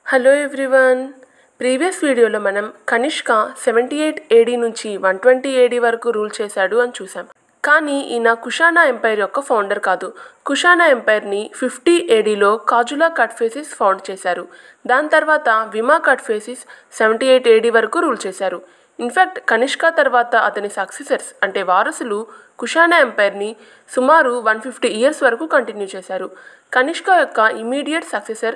Hello everyone. Previous వీడియోలో మనం Kanishka 78 AD నుంచి 120 AD వరకు రూల్ చేశాడు అని చూసాం. కానీ ఈయన కుషానా ఎంపైర్ యొక్క ఫౌండర్ కాదు. కుషానా ఎంపైర్ని 50 ADలో కాజులా కట్ఫేసిస్ ఫౌండ్ చేశారు. దాని తర్వాత విమా కట్ఫేసిస్ 78 AD వరకు రూల్ చేశారు. ఇన్ఫ్యాక్ట్ కనిష్క తర్వాత అతని సక్సెసర్స్ అంటే వారసులు కుషానా ఎంపైర్ని సుమారు 150 years వరకు కంటిన్యూ చేశారు. కనిష్క యొక్క ఇమీడియట్ సక్సెసర్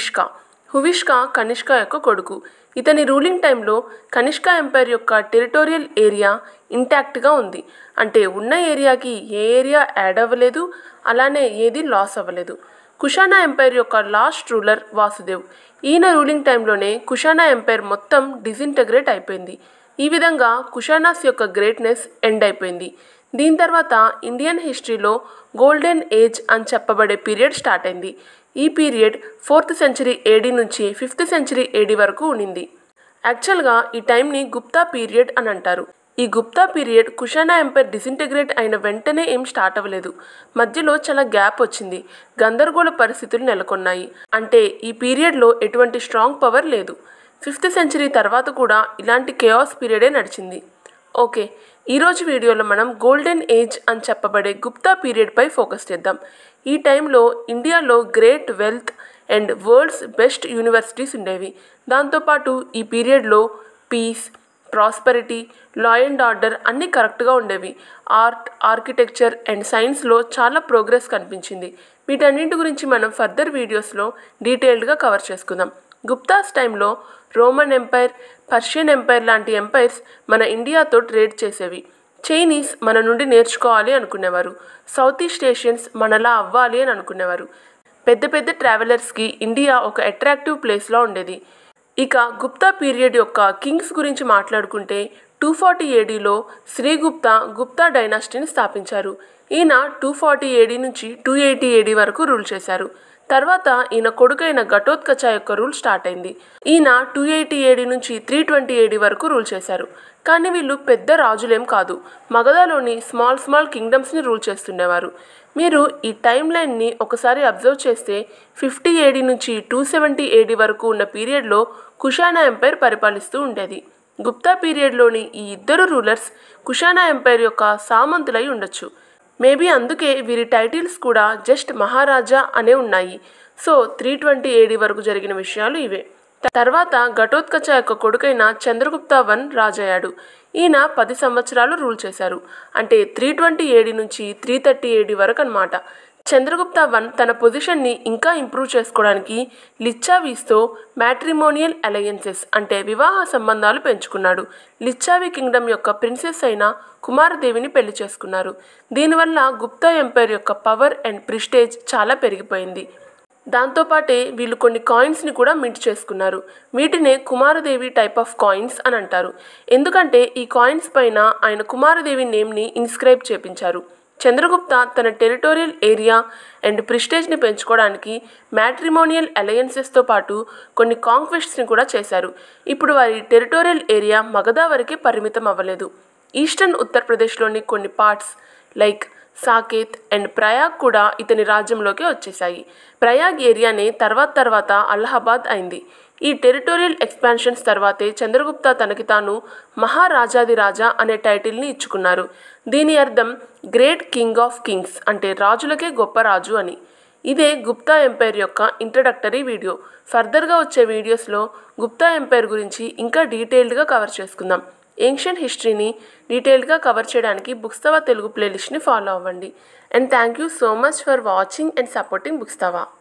హువిష్కా కనిష్క యొక్క కొడుకు. ఇతని రూలింగ్ టైంలో కనిష్క ఎంపైర్ యొక్క టెరిటోరియల్ ఏరియా ఇంటాక్ట్గా ఉంది. అంటే ఉన్న ఏరియాకి ఏ ఏరియా యాడ్ అవ్వలేదు, అలానే ఏది లాస్ అవ్వలేదు. కుషానా ఎంపైర్ యొక్క లాస్ట్ రూలర్ వాసుదేవ్. ఈయన రూలింగ్ టైంలోనే కుషానా ఎంపైర్ మొత్తం డిసింటగ్రేట్ అయిపోయింది. ఈ విధంగా కుషానాస్ యొక్క గ్రేట్నెస్ ఎండ్ అయిపోయింది. దీని తర్వాత ఇండియన్ హిస్టరీలో గోల్డెన్ ఏజ్ అని చెప్పబడే పీరియడ్ స్టార్ట్ అయింది. ఈ పీరియడ్ 4th century AD నుంచి 5th century AD వరకు ఉండింది. యాక్చువల్గా ఈ టైంని గుప్తా పీరియడ్ అని అంటారు. ఈ Gupta period Kushana empire disintegrate అయిన వెంటనే ఏం స్టార్ట్ అవ్వలేదు. మధ్యలో చాలా గ్యాప్ వచ్చింది. గందరగోళ పరిస్థితులు నెలకొన్నాయి. అంటే ఈ పీరియడ్లో ఎటువంటి స్ట్రాంగ్ పవర్ లేదు. 5th century తర్వాత కూడా ఇలాంటి కేయాస్ పీరియడే నడిచింది. ఓకే, ఈరోజు వీడియోలో మనం గోల్డెన్ ఏజ్ అని చెప్పబడే గుప్తా పీరియడ్పై ఫోకస్ చేద్దాం. ఈ టైంలో ఇండియాలో great wealth and world's best universities ఉండేవి. దాంతోపాటు ఈ పీరియడ్లో peace, prosperity, law and order అన్నీ కరెక్ట్గా ఉండేవి. ఆర్ట్, ఆర్కిటెక్చర్ అండ్ సైన్స్లో చాలా ప్రోగ్రెస్ కనిపించింది. వీటన్నింటి గురించి మనం ఫర్దర్ వీడియోస్లో డీటెయిల్డ్గా కవర్ చేసుకుందాం. గుప్తాస్ టైంలో రోమన్ ఎంపైర్, పర్షియన్ ఎంపైర్ లాంటి ఎంపైర్స్ మన ఇండియాతో ట్రేడ్ చేసేవి. చైనీస్ మన నుండి నేర్చుకోవాలి అనుకునేవారు. సౌత్ ఈస్ట్ ఏషియన్స్ మనలా అవ్వాలి అని అనుకునేవారు. పెద్ద పెద్ద ట్రావెలర్స్కి ఇండియా ఒక అట్రాక్టివ్ ప్లేస్లో ఉండేది. ఇక గుప్తా పీరియడ్ యొక్క కింగ్స్ గురించి మాట్లాడుకుంటే 240 ADలో శ్రీగుప్తా గుప్తా డైనాసిటీని స్థాపించారు. ఈయన 240 AD నుంచి 280 AD వరకు రూల్ చేశారు. తర్వాత ఈయన కొడుకైన ఘటోత్కచ యొక్క రూల్ స్టార్ట్ అయింది. ఈయన 280 AD నుంచి 320 AD వరకు రూల్ చేశారు. కానీ వీళ్ళు పెద్ద రాజులేం కాదు. మగధలోని స్మాల్ కింగ్డమ్స్ని రూల్ చేస్తుండేవారు. మీరు ఈ టైం లైన్ని ఒకసారి అబ్జర్వ్ చేస్తే 50 AD నుంచి 270 AD వరకు ఉన్న పీరియడ్లో కుషానా ఎంపైర్ పరిపాలిస్తూ ఉండేది. గుప్తా పీరియడ్లోని ఈ ఇద్దరు రూలర్స్ కుషానా ఎంపైర్ యొక్క సామంతులై ఉండొచ్చు. మేబీ అందుకే వీరి టైటిల్స్ కూడా జస్ట్ మహారాజా అనే ఉన్నాయి. సో 320 AD వరకు జరిగిన విషయాలు ఇవే. తర్వాత ఘటోత్కచ యొక్క కొడుకైన చంద్రగుప్త I రాజయ్యాడు. ఈయన 10 సంవత్సరాలు రూల్ చేశారు. అంటే 320 AD నుంచి 330 AD వరకు అన్నమాట. చంద్రగుప్త I తన పొజిషన్ని ఇంకా ఇంప్రూవ్ చేసుకోవడానికి లిచ్చావీస్తో మ్యాట్రిమోనియల్ అలయన్సెస్ అంటే వివాహ సంబంధాలు పెంచుకున్నాడు. లిచ్చావీ కింగ్డమ్ యొక్క ప్రిన్సెస్ అయిన కుమారదేవిని పెళ్లి చేసుకున్నారు. దీనివల్ల గుప్తా ఎంపైర్ యొక్క పవర్ అండ్ ప్రిస్టేజ్ చాలా పెరిగిపోయింది. దాంతోపాటే వీళ్ళు కొన్ని కాయిన్స్ని కూడా మింట్ చేసుకున్నారు. వీటినే కుమారదేవి టైప్ ఆఫ్ కాయిన్స్ అని అంటారు. ఎందుకంటే ఈ కాయిన్స్ పైన ఆయన కుమారదేవి నేమ్ని ఇన్స్క్రైబ్ చేపించారు. చంద్రగుప్త తన టెరిటోరియల్ ఏరియా అండ్ ప్రిస్టేజ్ని పెంచుకోవడానికి మ్యాట్రిమోనియల్ అలయన్సెస్తో పాటు కొన్ని కాంక్వెస్ట్స్ని కూడా చేశారు. ఇప్పుడు వారి టెరిటోరియల్ ఏరియా మగధ వరకే పరిమితం అవ్వలేదు. ఈస్టర్న్ ఉత్తరప్రదేశ్లోని కొన్ని parts like Saket and Prayag కూడా ఇతని రాజ్యంలోకి వచ్చేసాయి. ప్రయాగ్ ఏరియానే తర్వాత అలహాబాద్ అయింది. ఈ టెరిటోరియల్ ఎక్స్పాన్షన్స్ తర్వాతే చంద్రగుప్త తనకి తాను మహారాజాదిరాజా అనే టైటిల్ని ఇచ్చుకున్నారు. దీని అర్థం గ్రేట్ కింగ్ ఆఫ్ కింగ్స్ అంటే రాజులకే గొప్ప రాజు అని. ఇదే గుప్తా ఎంపైర్ యొక్క ఇంట్రడక్టరీ వీడియో. ఫర్దర్గా వచ్చే వీడియోస్లో గుప్తా ఎంపైర్ గురించి ఇంకా డీటెయిల్డ్గా కవర్ చేసుకుందాం. ఏన్షియంట్ హిస్టరీని డీటెయిల్డ్గా కవర్ చేయడానికి బుక్స్తవా తెలుగు ప్లేలిస్ట్ని ఫాలో అవ్వండి. And thank you so much for watching and supporting బుక్స్తవా.